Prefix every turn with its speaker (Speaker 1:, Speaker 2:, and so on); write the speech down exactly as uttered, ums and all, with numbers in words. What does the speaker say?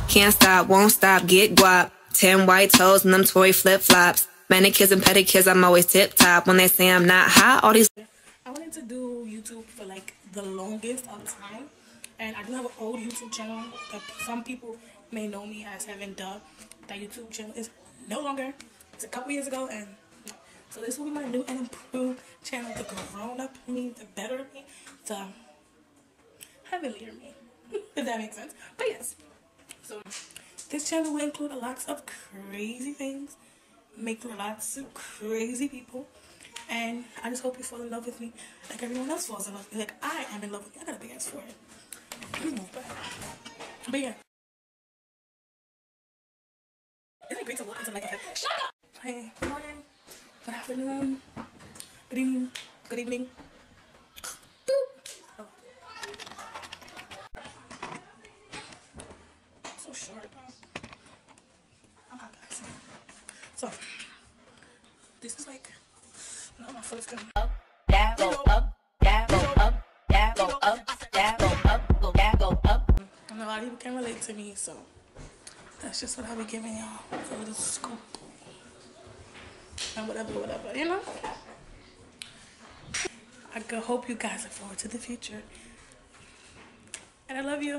Speaker 1: Can't stop, won't stop, get guap. Ten white toes and them toy flip-flops. Manicures and pedicures, I'm always tip-top. When they say I'm not hot, all these...
Speaker 2: I wanted to do YouTube for like the longest of time. And I do have an old YouTube channel that some people may know me as having dubbed. That YouTube channel is no longer. It's a couple years ago, and so this will be my new and improved channel. The grown-up me, the better me, the heavenlier me, if that makes sense. But yes, so this channel will include lots of crazy things, make lots of crazy people, and I just hope you fall in love with me like everyone else falls in love with me. Like I am in love with me. I got a big ass forehead. But yeah. Isn't it great to walk into like a shut up! Hey, good morning, good afternoon, good evening, good evening. Oh. So short. I'm hot, guys. So, this is like, no, my foot's gonna
Speaker 3: up, down, go up, down, go up, down, go up, down, go up, go down, go up.
Speaker 2: And a lot of people can relate to me, so that's just what I'll be giving y'all, a little scoop. And whatever, whatever, you know? I could hope you guys look forward to the future. And I love you.